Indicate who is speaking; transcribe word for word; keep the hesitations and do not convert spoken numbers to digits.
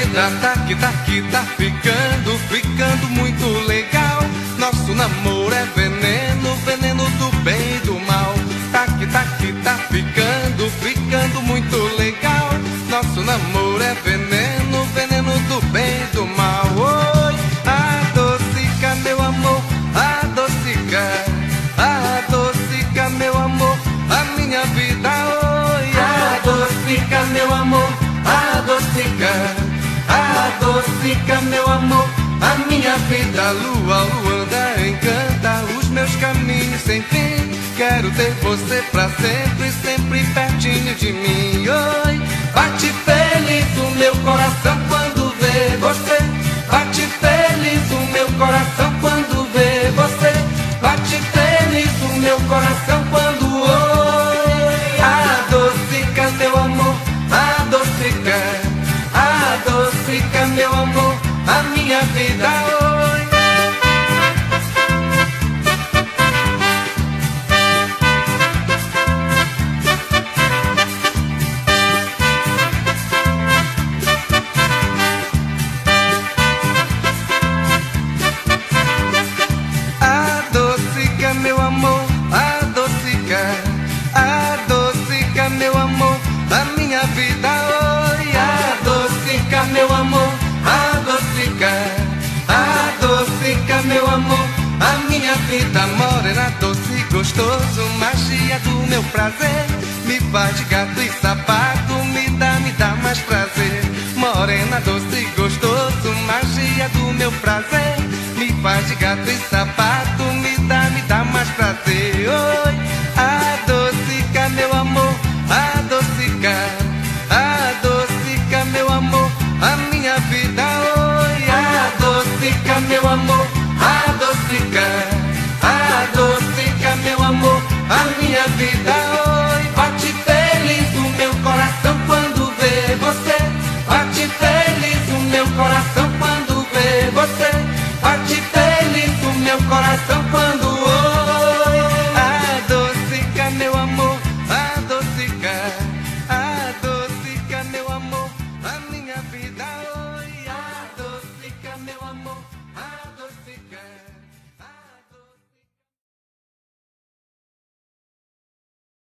Speaker 1: vida tá que tá que tá ficando, ficando muito legal. Nosso namoro é veneno, veneno do bem e do mal. Tá que tá que tá ficando, ficando muito legal. Nosso namoro é veneno, veneno do bem e do mal. Oi, adocica meu amor, adocica, adocica meu amor, a minha vida. Oi, adocica meu amor, adocica, adocica meu amor, a minha vida. A lua, luanda, encanta os meus caminhos sem fim. Quero ter você pra sempre, sempre pertinho de mim. Oi, bate feliz o meu coração quando vê você. Bate feliz o meu coração quando vê você. Bate feliz o meu coração quando oi. Adocica meu amor, adocica, adocica meu amor, a minha vida. Oi. Adocica meu amor, adocica, adocica meu amor, a minha vida. Oi, adocica meu amor, adocica, adocica meu amor, a minha vida. Morena, doce, gostoso, magia do meu prazer. Me faz de gato e sapato, me dá, me dá mais prazer. Morena, doce, gostoso, magia do meu prazer. Me faz de gato e sapato, me dá, me dá mais prazer. Oi, adocica meu amor, adocica, adocica meu amor, a minha vida. Oi, adocica meu amor, adocica, adocica meu amor, a minha vida. Oi, bate feliz o meu coração quando vê você. Bate feliz o meu coração quando vê você. Bate feliz o meu coração quando oi. Adocica meu amor, adocica, adocica meu amor, a minha vida. Oi, adocica meu amor, adocica.